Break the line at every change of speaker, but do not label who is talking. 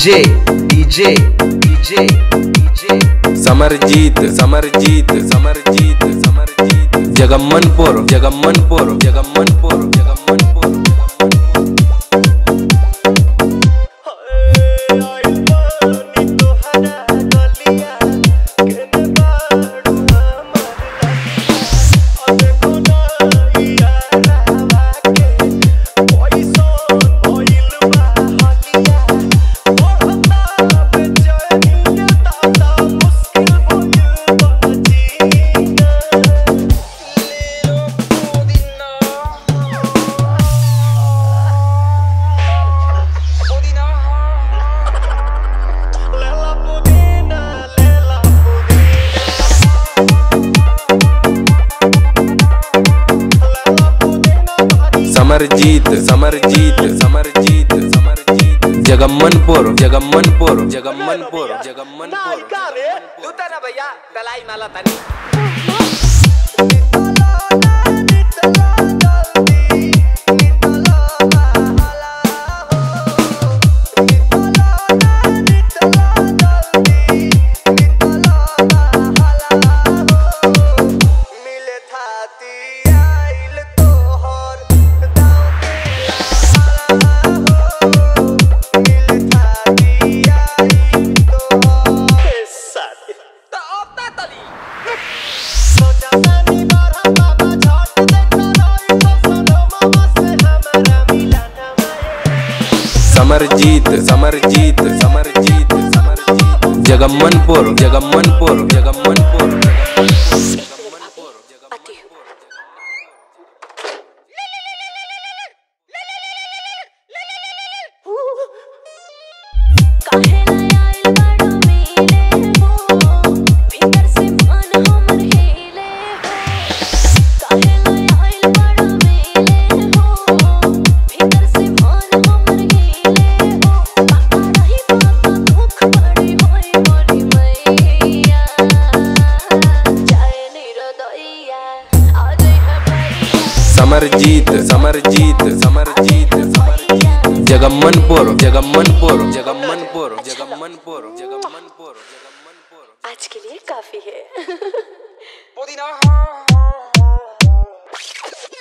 DJ DJ DJ DJ
Samarjeet Samarjeet Samarjeet Samarjeet Jagammanpur Jagammanpur Jagammanpur Jagammanpur Samarjeet Samarjeet Samarjeet Samarjeet Jagammanpur Jagammanpur Jagammanpur Jagammanpur
ना भैया दलाई माला तनी
समरजीत समरजीत समरजीत समरजीत जगम्मनपुर जगम्मनपुर जगम्मनपुर समरजीत समरजीत समरजीत समरजीत जगम्मनपुर जगम्मनपुर जगम्मनपुर जगम्मनपुर जगम्मनपुर जगम्मनपुर
आज के लिए काफी है।
पुदीना